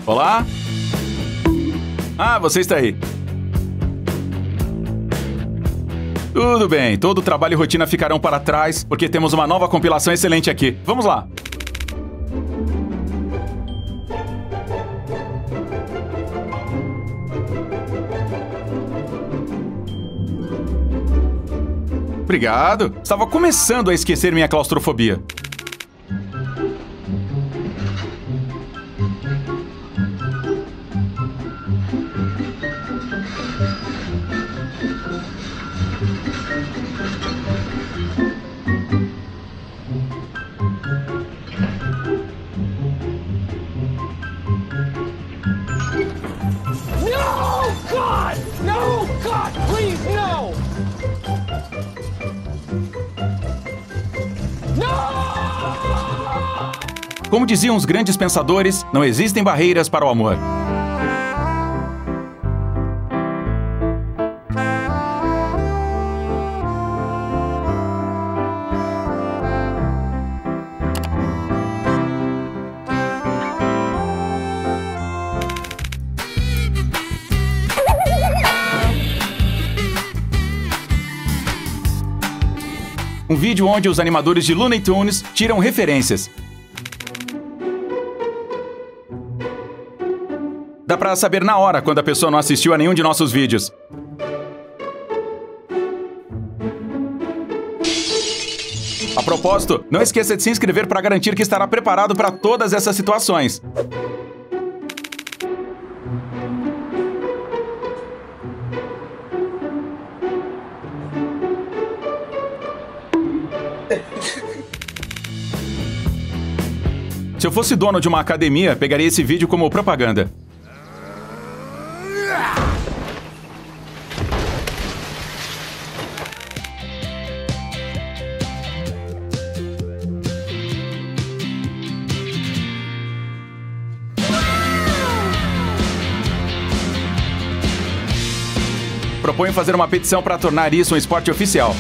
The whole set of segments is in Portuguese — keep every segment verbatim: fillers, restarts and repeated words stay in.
Olá? Ah, você está aí. Tudo bem, todo o trabalho e rotina ficarão para trás, porque temos uma nova compilação excelente aqui. Vamos lá. Obrigado. Estava começando a esquecer minha claustrofobia. Como diziam os grandes pensadores, não existem barreiras para o amor. Um vídeo onde os animadores de Looney Tunes tiram referências. Dá pra saber na hora quando a pessoa não assistiu a nenhum de nossos vídeos. A propósito, não esqueça de se inscrever para garantir que estará preparado para todas essas situações. Se eu fosse dono de uma academia, pegaria esse vídeo como propaganda. Proponho fazer uma petição para tornar isso um esporte oficial.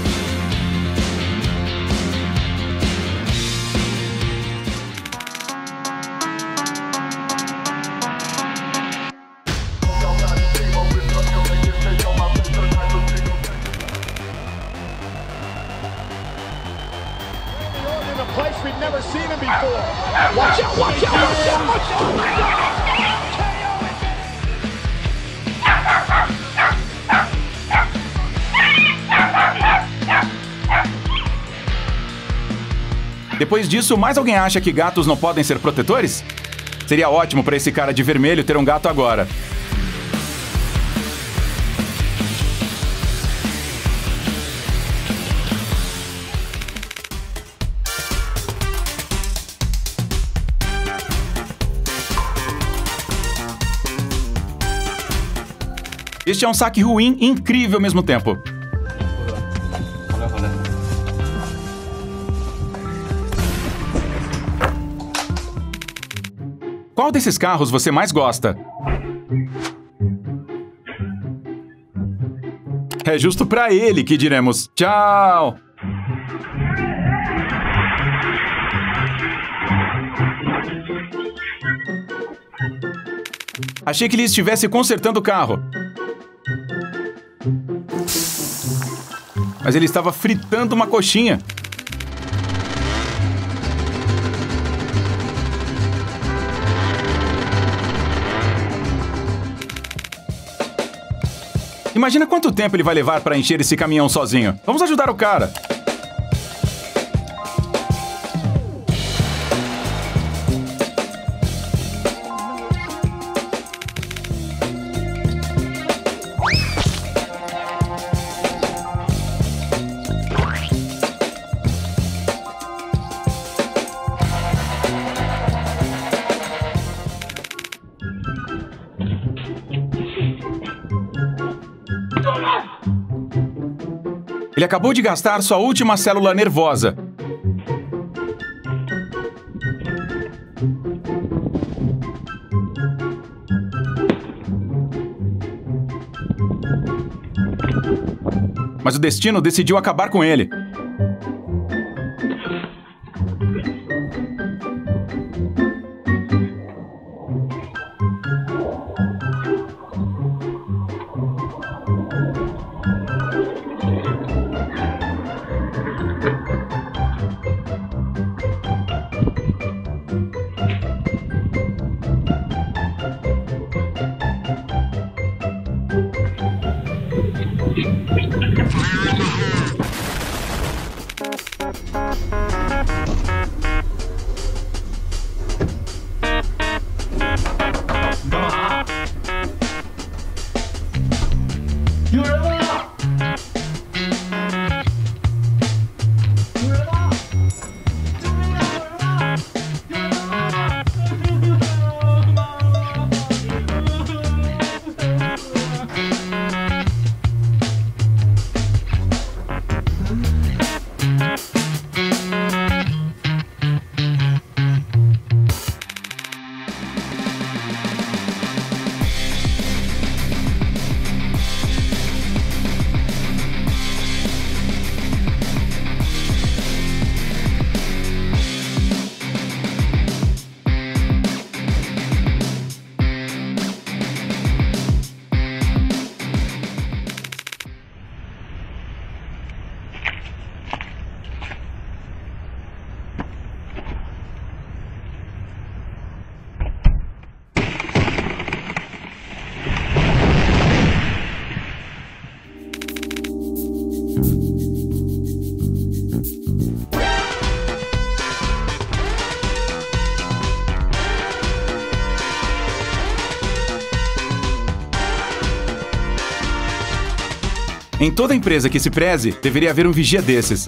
Depois disso, mais alguém acha que gatos não podem ser protetores? Seria ótimo para esse cara de vermelho ter um gato agora. Este é um saque ruim e incrível ao mesmo tempo. Qual desses carros você mais gosta? É justo pra ele que diremos tchau! Achei que ele estivesse consertando o carro. Mas ele estava fritando uma coxinha. Imagina quanto tempo ele vai levar para encher esse caminhão sozinho. Vamos ajudar o cara. Ele acabou de gastar sua última célula nervosa. Mas o destino decidiu acabar com ele. Em toda empresa que se preze, deveria haver um vigia desses.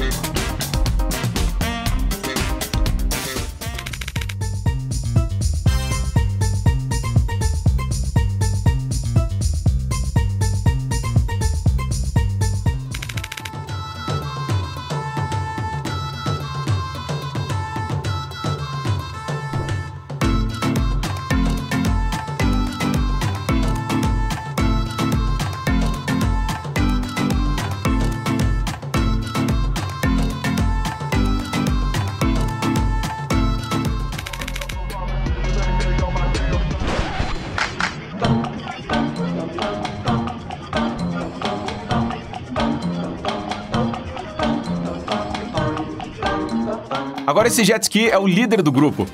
Agora esse jet ski é o líder do grupo.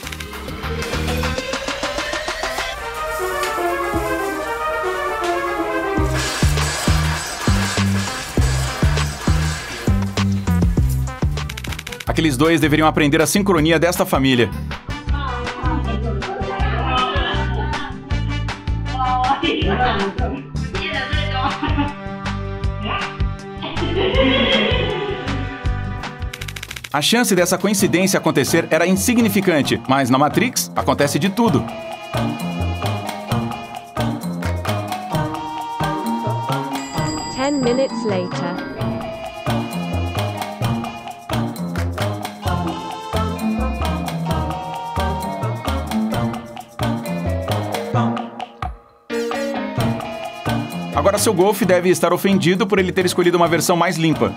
Aqueles dois deveriam aprender a sincronia desta família. A chance dessa coincidência acontecer era insignificante, mas na Matrix acontece de tudo. Ten minutes later. Agora seu Golf deve estar ofendido por ele ter escolhido uma versão mais limpa.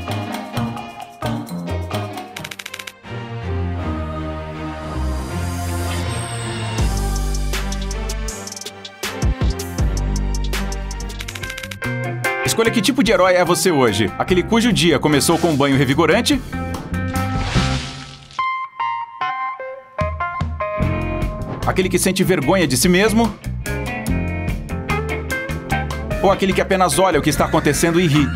Escolha que tipo de herói é você hoje. Aquele cujo dia começou com um banho revigorante? Aquele que sente vergonha de si mesmo? Ou aquele que apenas olha o que está acontecendo e ri?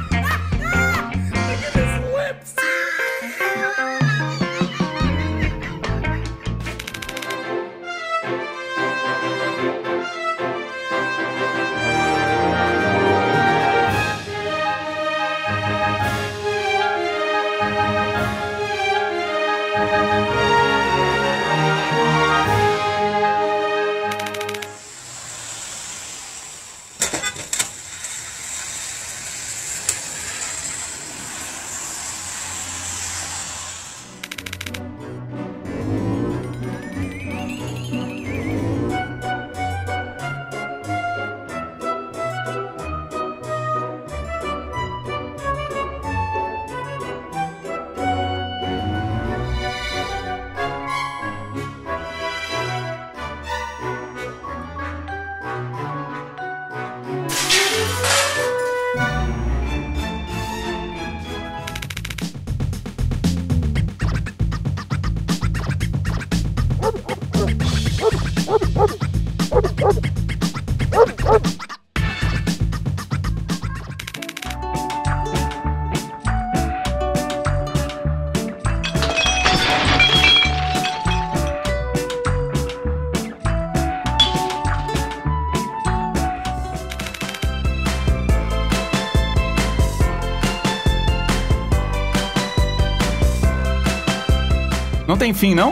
Não tem fim, não?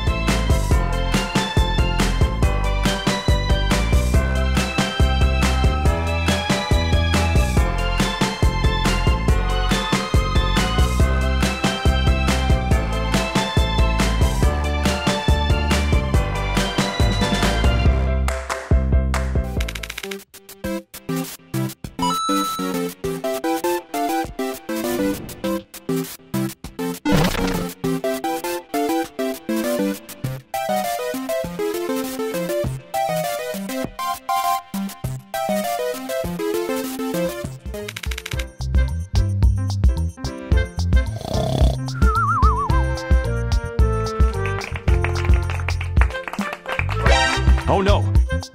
Oh, não!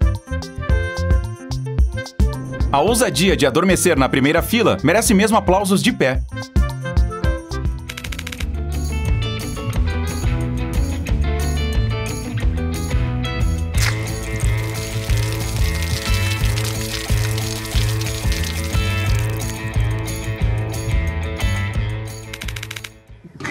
A ousadia de adormecer na primeira fila merece mesmo aplausos de pé.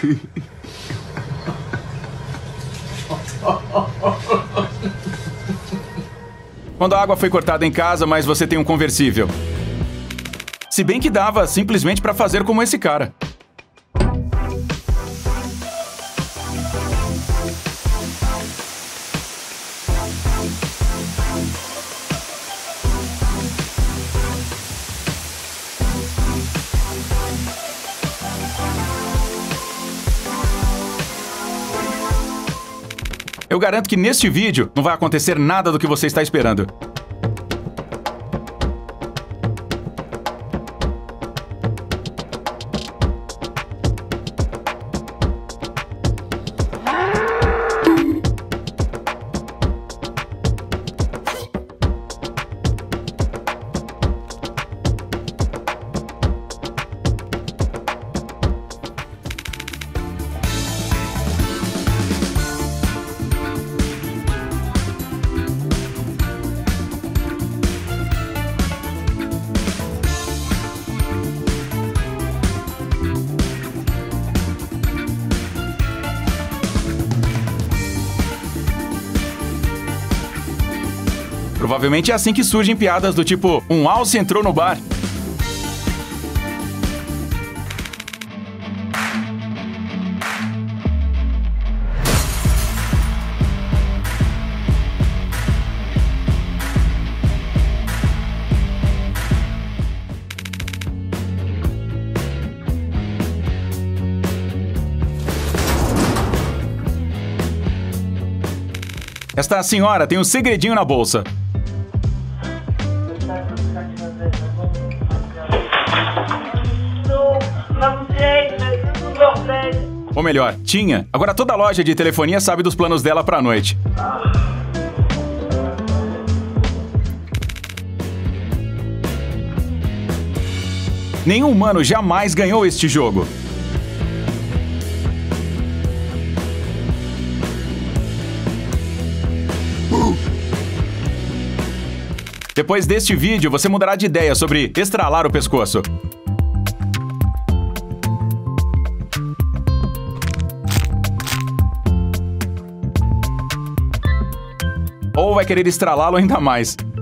Quando a água foi cortada em casa, mas você tem um conversível. Se bem que dava simplesmente pra fazer como esse cara. Eu garanto que neste vídeo não vai acontecer nada do que você está esperando. Provavelmente é assim que surgem piadas do tipo, um alce entrou no bar. Esta senhora tem um segredinho na bolsa. Ou melhor, tinha. Agora toda loja de telefonia sabe dos planos dela pra noite. Nenhum humano jamais ganhou este jogo. Depois deste vídeo, você mudará de ideia sobre estralar o pescoço. Ou vai querer estralá-lo ainda mais.